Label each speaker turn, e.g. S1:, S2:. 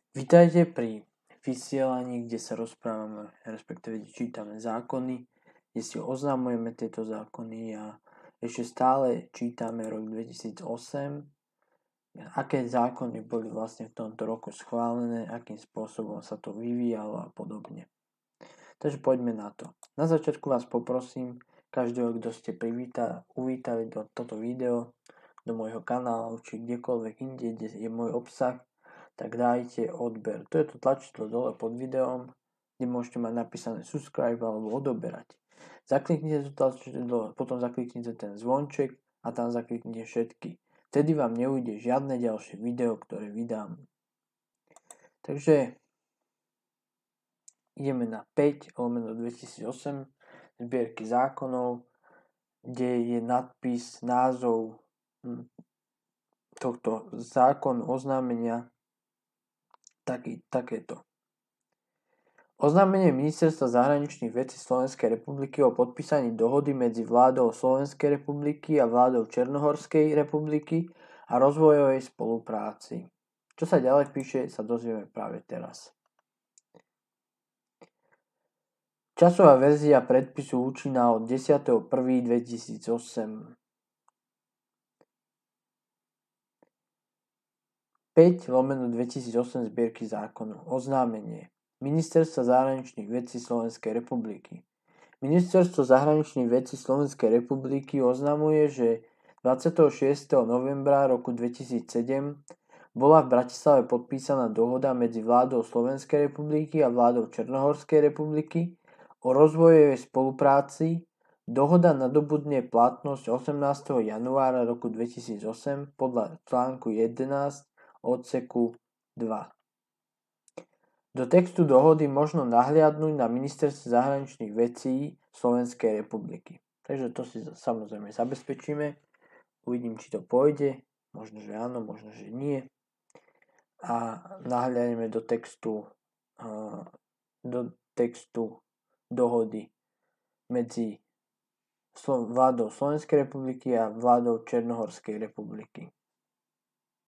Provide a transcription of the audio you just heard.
S1: Vítajte pri vysielaní, kde sa rozprávame, respektíve čítame zákony, kde si oznamujeme tieto zákony a ešte stále čítame rok 2008, aké zákony boli vlastne v tomto roku schválené, akým spôsobom sa to vyvíjalo a podobne. Takže poďme na to. Na začiatku vás poprosím, každého, kto ste uvítali do toto video, do môjho kanálu, či kdekoľvek inde, kde je môj obsah, tak dajte odber. To je to tlačidlo dole pod videom, kde môžete mať napísané subscribe alebo odoberať. Zakliknite to tlačidlo, potom zakliknite ten zvonček a tam zakliknite všetky. Vtedy vám neujde žiadne ďalšie video, ktoré vydám. Takže ideme na 5/2008 zbierky zákonov, kde je nadpis, názov tohto zákon oznámenia takéto. Oznámenie Ministerstva zahraničných vecí Slovenskej republiky o podpísaní dohody medzi vládou Slovenskej republiky a vládou Černohorskej republiky a rozvojovej spolupráci. Čo sa ďalej píše, sa dozvieme práve teraz. Časová verzia predpisu účinná od 10.1.2008. 5/2008 zbierky zákonov. Oznámenie Ministerstva zahraničných vecí Slovenskej republiky. Ministerstvo zahraničných vecí Slovenskej republiky oznamuje, že 26. novembra roku 2007 bola v Bratislave podpísaná dohoda medzi vládou Slovenskej republiky a vládou Černohorskej republiky o rozvojovej spolupráci. Dohoda nadobudne platnosť 18. januára roku 2008 podľa článku 11 odseku 2. Do textu dohody možno nahliadnúť na Ministerstve zahraničných vecí Slovenskej republiky. Takže to si samozrejme zabezpečíme. Uvidím, či to pôjde. Možno, že áno, možno, že nie. A nahliadneme do textu dohody medzi vládou Slovenskej republiky a vládou Černohorskej republiky.